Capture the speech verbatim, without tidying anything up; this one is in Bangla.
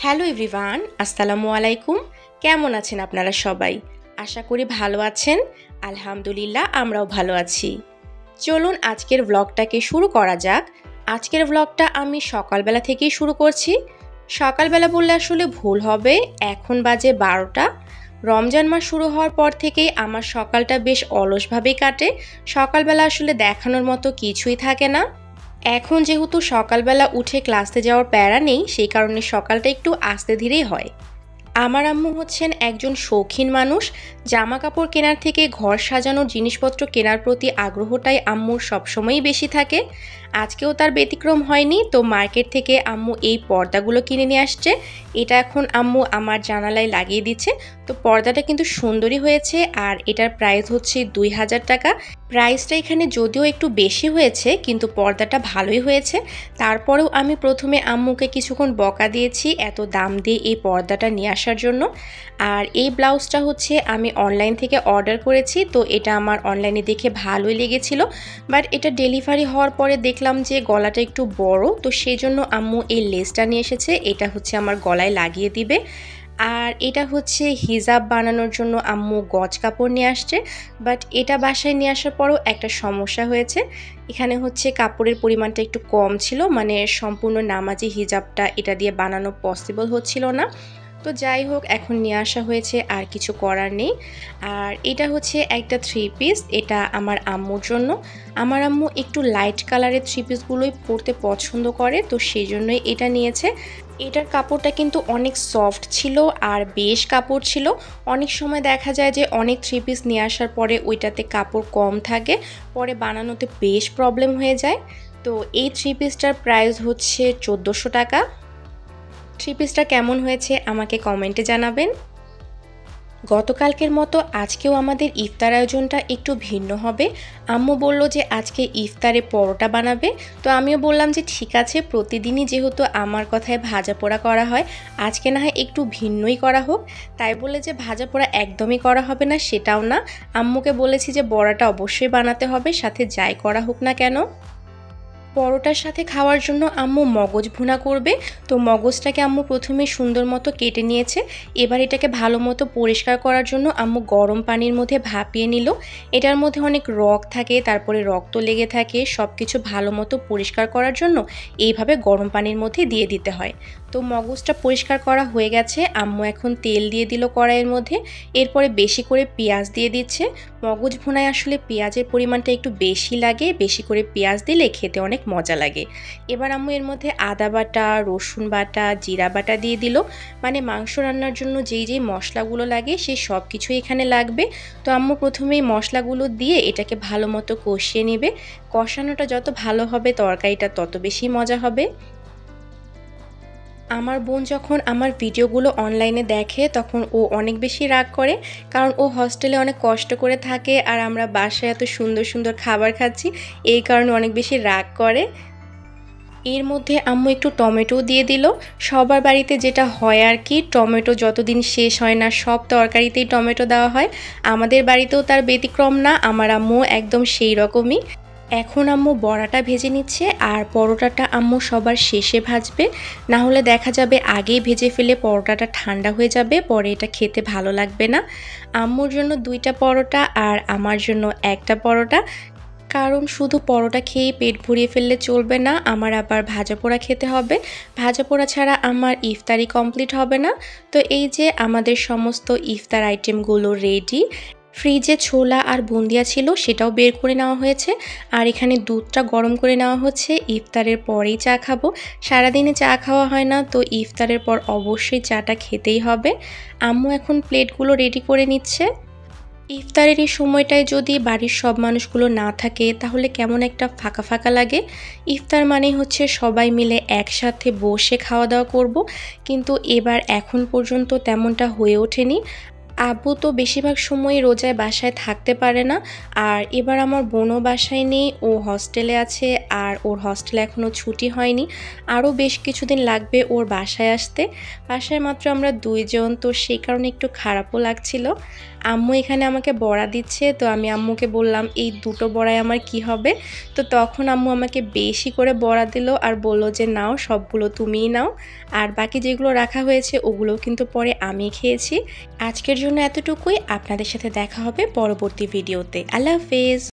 হ্যালো এভরিওয়ান, আসসালামু আলাইকুম। কেমন আছেন আপনারা সবাই? আশা করি ভালো আছেন। আলহামদুলিল্লাহ, আমরাও ভালো আছি। চলুন আজকের ব্লগটাকে শুরু করা যাক। আজকের ব্লগটা আমি সকালবেলা থেকেই শুরু করছি। সকালবেলা বললে আসলে ভুল হবে, এখন বাজে বারোটা। রমজান মাস শুরু হওয়ার পর থেকেই আমার সকালটা বেশ অলসভাবেই কাটে। সকালবেলা আসলে দেখানোর মতো কিছুই থাকে না। এখন যেহেতু সকালবেলা উঠে ক্লাসে যাওয়ার প্যারা নেই, সেই কারণে সকালটা একটু আস্তে ধীরেই হয়। আমার আম্মু হচ্ছেন একজন শৌখিন মানুষ। জামা কাপড় কেনার থেকে ঘর সাজানোর জিনিসপত্র কেনার প্রতি আগ্রহটাই আম্মুর সবসময়ই বেশি থাকে। আজকেও তার ব্যতিক্রম হয়নি। তো মার্কেট থেকে আম্মু এই পর্দাগুলো কিনে নিয়ে আসছে। এটা এখন আম্মু আমার জানালায় লাগিয়ে দিচ্ছে। তো পর্দাটা কিন্তু সুন্দরই হয়েছে, আর এটার প্রাইস হচ্ছে দুই হাজার টাকা। প্রাইসটা এখানে যদিও একটু বেশি হয়েছে, কিন্তু পর্দাটা ভালোই হয়েছে। তারপরেও আমি প্রথমে আম্মুকে কিছুক্ষণ বকা দিয়েছি এত দাম দিয়ে এই পর্দাটা নিয়ে আসার জন্য। আর এই ব্লাউজটা হচ্ছে আমি অনলাইন থেকে অর্ডার করেছি। তো এটা আমার অনলাইনে দেখে ভালোই লেগেছিল, বাট এটা ডেলিভারি হওয়ার পরে দেখলাম যে গলাটা একটু বড়। তো সেই জন্য আম্মু এই লেসটা নিয়ে এসেছে, এটা হচ্ছে আমার গলায় লাগিয়ে দিবে। আর এটা হচ্ছে হিজাব বানানোর জন্য আম্মু গজ কাপড় নিয়ে আসছে, বাট এটা বাসায় নিয়ে আসার পরও একটা সমস্যা হয়েছে। এখানে হচ্ছে কাপড়ের পরিমাণটা একটু কম ছিল, মানে সম্পূর্ণ নামাজি হিজাবটা এটা দিয়ে বানানো পসিবল হচ্ছিল না। তো যাই হোক, এখন নিয়ে আসা হয়েছে, আর কিছু করার নেই। আর এটা হচ্ছে একটা থ্রি পিস, এটা আমার আম্মুর জন্য। আমার আম্মু একটু লাইট কালারের থ্রি পিসগুলোই পরতে পছন্দ করে, তো সেই জন্যই এটা নিয়েছে। এটার কাপড়টা কিন্তু অনেক সফট ছিল আর বেশ কাপড় ছিল। অনেক সময় দেখা যায় যে অনেক থ্রি পিস নিয়ে আসার পরে ওইটাতে কাপড় কম থাকে, পরে বানানোতে বেশ প্রবলেম হয়ে যায়। তো এই থ্রি পিসটার প্রাইস হচ্ছে চোদ্দোশো টাকা। থ্রি পিসটা কেমন হয়েছে আমাকে কমেন্টে জানাবেন। গতকালকের মতো আজকেও আমাদের ইফতার আয়োজনটা একটু ভিন্ন হবে। আম্মু বলল যে আজকে ইফতারে পরোটা বানাবে। তো আমিও বললাম যে ঠিক আছে, প্রতিদিনই যেহেতু আমার কথায় ভাজা পোড়া করা হয়, আজকে না হয় একটু ভিন্নই করা হোক। তাই বলে যে ভাজা পোড়া একদমই করা হবে না সেটাও না। আম্মুকে বলেছি যে বড়াটা অবশ্যই বানাতে হবে, সাথে যাই করা হোক না কেন। পরোটার সাথে খাওয়ার জন্য আম্মু মগজ ভুনা করবে। তো মগজটাকে আম্মু প্রথমে সুন্দর মতো কেটে নিয়েছে। এবার এটাকে ভালো মতো পরিষ্কার করার জন্য আম্মু গরম পানির মধ্যে ভাপিয়ে নিল। এটার মধ্যে অনেক রক থাকে, তারপরে রক্ত লেগে থাকে, সব কিছু ভালো মতো পরিষ্কার করার জন্য এইভাবে গরম পানির মধ্যে দিয়ে দিতে হয়। তো মগজটা পরিষ্কার করা হয়ে গেছে। আম্মু এখন তেল দিয়ে দিল কড়াইয়ের মধ্যে, এরপরে বেশি করে পেঁয়াজ দিয়ে দিচ্ছে। মগজ ভুনায় আসলে পেঁয়াজের পরিমাণটা একটু বেশি লাগে, বেশি করে পেঁয়াজ দিলে খেতে অনেক মজা লাগে। এবার আম্মু এর মধ্যে আদা বাটা, রসুন বাটা, জিরা বাটা দিয়ে দিল। মানে মাংস রান্নার জন্য যেই যেই মশলাগুলো লাগে সেই সব কিছুই এখানে লাগবে। তো আম্মু প্রথমেই মশলাগুলো দিয়ে এটাকে ভালো মতো কষিয়ে নেবে। কষানোটা যত ভালো হবে তরকারিটা তত বেশি মজা হবে। আমার বোন যখন আমার ভিডিওগুলো অনলাইনে দেখে তখন ও অনেক বেশি রাগ করে, কারণ ও হস্টেলে অনেক কষ্ট করে থাকে আর আমরা বাসায় এত সুন্দর সুন্দর খাবার খাচ্ছি, এই কারণে অনেক বেশি রাগ করে। এর মধ্যে আম্মু একটু টমেটো দিয়ে দিল। সবার বাড়িতে যেটা হয় আর কি, টমেটো যতদিন শেষ হয় না সব তরকারিতেই টমেটো দেওয়া হয়। আমাদের বাড়িতেও তার ব্যতিক্রম না, আমার আম্মু একদম সেই রকমই। এখন আম্মু বড়াটা ভেজে নিচ্ছে, আর পরোটাটা আম্মু সবার শেষে ভাজবে। না হলে দেখা যাবে আগেই ভেজে ফেলে পরোটাটা ঠান্ডা হয়ে যাবে, পরে এটা খেতে ভালো লাগবে না। আম্মুর জন্য দুইটা পরোটা আর আমার জন্য একটা পরোটা, কারণ শুধু পরোটা খেয়েই পেট ভরিয়ে ফেললে চলবে না, আমার আবার ভাজা পোড়া খেতে হবে। ভাজা পোড়া ছাড়া আমার ইফতারি কমপ্লিট হবে না। তো এই যে আমাদের সমস্ত ইফতার আইটেমগুলো রেডি। ফ্রিজে ছোলা আর বুন্দিয়া ছিল, সেটাও বের করে নেওয়া হয়েছে। আর এখানে দুধটা গরম করে নেওয়া হচ্ছে। ইফতারের পরেই চা খাবো। সারাদিনে চা খাওয়া হয় না, তো ইফতারের পর অবশ্যই চাটা খেতেই হবে। আম্মু এখন প্লেটগুলো রেডি করে নিচ্ছে। ইফতারের এই সময়টায় যদি বাড়ির সব মানুষগুলো না থাকে তাহলে কেমন একটা ফাঁকা ফাঁকা লাগে। ইফতার মানেই হচ্ছে সবাই মিলে একসাথে বসে খাওয়া দাওয়া করব, কিন্তু এবার এখন পর্যন্ত তেমনটা হয়ে ওঠেনি। আব্বু তো বেশিরভাগ সময়ই রোজায় বাসায় থাকতে পারে না। আর এবার আমার বোনও বাসায় নেই, ও হস্টেলে আছে। আর ওর হস্টেলে এখনও ছুটি হয়নি, আরও বেশ কিছুদিন লাগবে ওর বাসায় আসতে। বাসায় মাত্র আমরা দুইজন, তো সেই কারণে একটু খারাপও লাগছিল। আম্মু এখানে আমাকে বড়া দিচ্ছে, তো আমি আম্মুকে বললাম এই দুটো বড়ায় আমার কি হবে। তো তখন আম্মু আমাকে বেশি করে বড়া দিল আর বলল যে নাও, সবগুলো তুমিই নাও, আর বাকি যেগুলো রাখা হয়েছে ওগুলো কিন্তু পরে আমি খেয়েছি। আজকের জন্য এতটুকুই। আপনাদের সাথে দেখা হবে পরবর্তী ভিডিওতে। আল্লাহ হাফেজ।